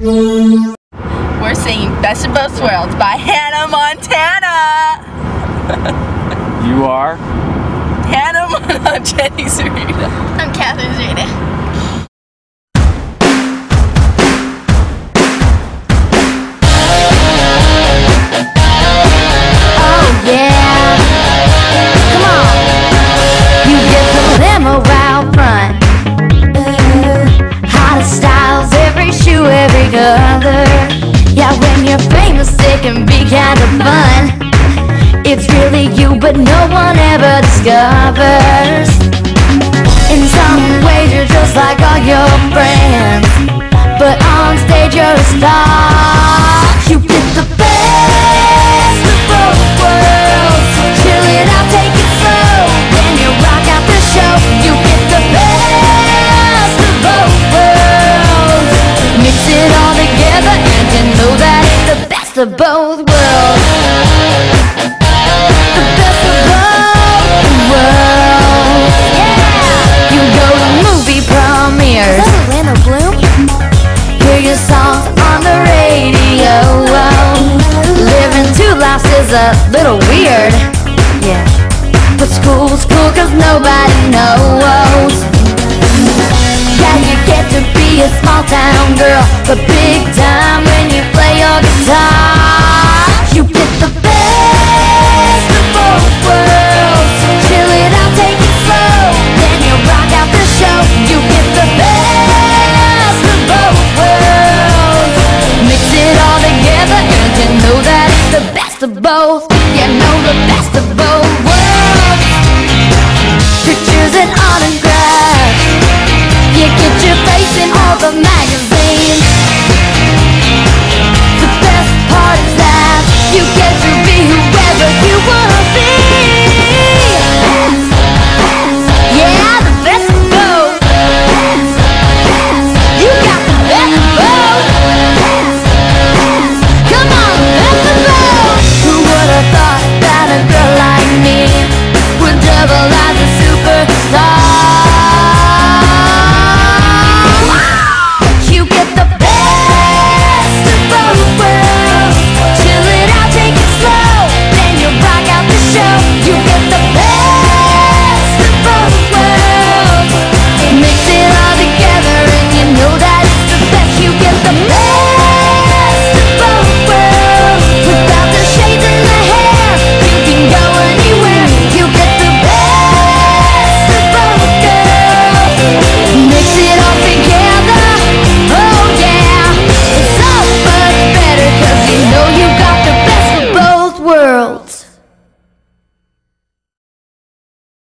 We're singing Best of Both Worlds by Hannah Montana. You are? Hannah Montana, Jenny Zurita. I'm Catherine Zurita. Oh yeah, come on. You get the limo out front. Hottest styles, every shoe, every color. Yeah, when you're famous it can be kind of fun. It's really you, but no one ever discovers. In some ways you're just like all your friends, but on stage you're a star. You get the best of both worlds. Chill it out, take it slow, then you rock out the show. You get the best of both worlds. Mix it all together and you know that it's the best of both worlds. The best of both worlds. Yeah! You go to movie premieres. Is that Orlando Bloom? Hear your songs on the radio. Living two lives is a little weird. Yeah. But school's cool cause nobody knows. Yeah, you get to be a small town girl, but big time when you play your guitar. You get the best of both worlds. Chill it out, take it slow, then you rock out the show. You get the best of both worlds. Mix it all together and you know that it's the best of both. You know the best of both worlds. Pictures and autographs. You get your face in all the magazines.